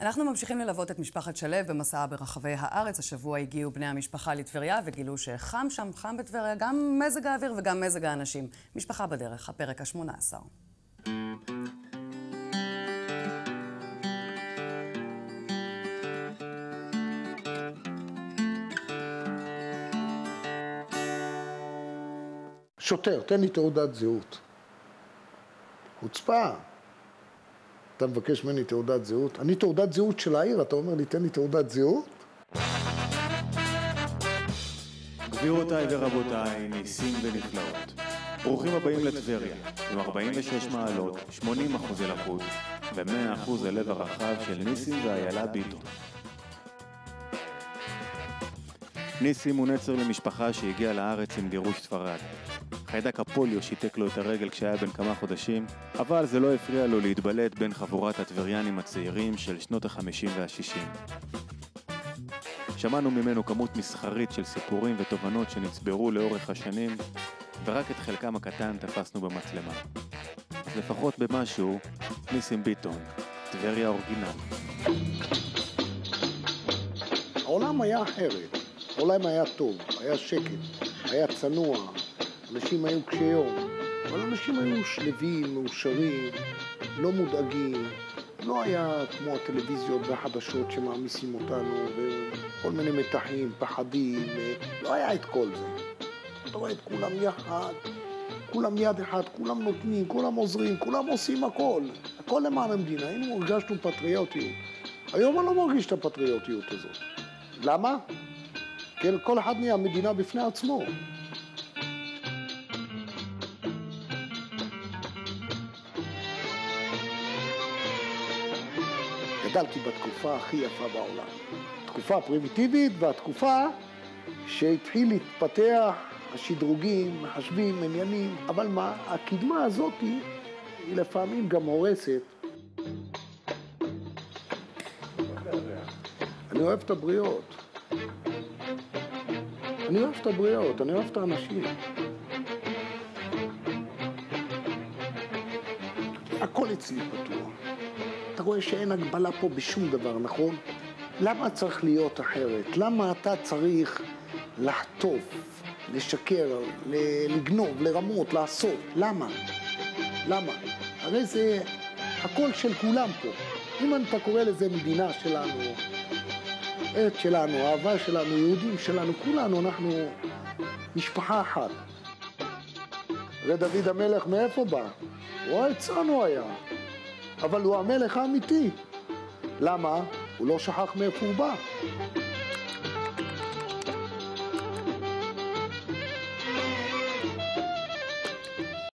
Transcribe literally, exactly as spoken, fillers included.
אנחנו ממשיכים ללוות את משפחת שלו במסעה ברחבי הארץ. השבוע הגיעו בני המשפחה לטבריה וגילו שחם שם, חם בטבריה, גם מזג האוויר וגם מזג האנשים. משפחה בדרך, הפרק ה-שמונה עשר. שוטר, תן לי תעודת זהות. חוצפה. אתה מבקש ממני תעודת זהות? אני תעודת זהות של העיר, אתה אומר לי, תן לי תעודת זהות? גבירותיי ורבותיי, ניסים ונפלאות. ברוכים הבאים לטבריה, עם ארבעים ושש מעלות, שמונים אחוז לחות ו-מאה אחוז הלב הרחב של ניסים ואיילה ביטון. ניסים הוא נצר למשפחה שהגיעה לארץ עם גירוש ספרד. חיידק הפוליו שיתק לו את הרגל כשהיה בן כמה חודשים, אבל זה לא הפריע לו להתבלט בין חבורת הטבריאנים הצעירים של שנות ה-חמישים וה-שישים. שמענו ממנו כמות מסחרית של סיפורים ותובנות שנצברו לאורך השנים, ורק את חלקם הקטן תפסנו במצלמה. אז לפחות במשהו, ניסים ביטון, טבריה אורגינל. העולם היה אחרת, העולם היה טוב, היה שקט, היה צנוע. אנשים היו קשי יום, אבל אנשים היו שלווים, מאושרים, לא מודאגים. לא היה כמו הטלוויזיות והחדשות שמעמיסים אותנו, וכל מיני מתחים, פחדים, לא היה את כל זה. אתה רואה את כולם יחד, כולם יד אחד, כולם נותנים, כולם עוזרים, כולם עושים הכל. הכל למען המדינה, היינו הרגשנו פטריוטיות. היום אני לא מרגיש את הפטריוטיות הזאת. למה? כי כל אחד נהיה מדינה בפני עצמו. גדלתי בתקופה הכי יפה בעולם. התקופה הפרימיטיבית והתקופה שהתחיל להתפתח השדרוגים, מחשבים, עניינים. אבל מה, הקדמה הזאת היא לפעמים גם הורסת. אני אוהב את הבריות. אני אוהב את הבריות, אני אוהב את האנשים. הכל אצלי פתוח. אתה רואה שאין הגבלה פה בשום דבר, נכון? למה צריך להיות אחרת? למה אתה צריך לחטוף, לשקר, לגנוב, לרמות, לעשות? למה? למה? הרי זה הכל של כולם פה. אם אתה קורא לזה מדינה שלנו, ארץ שלנו, אהבה שלנו, יהודים שלנו, כולנו, אנחנו משפחה אחת. הרי דוד המלך מאיפה בא? הוא אצלנו היה. אבל הוא המלך האמיתי. למה? הוא לא שכח מאיפה הוא בא.